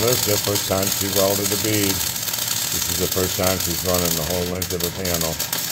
Melissa, first time she welded a bead. This is the first time she's running the whole length of her panel.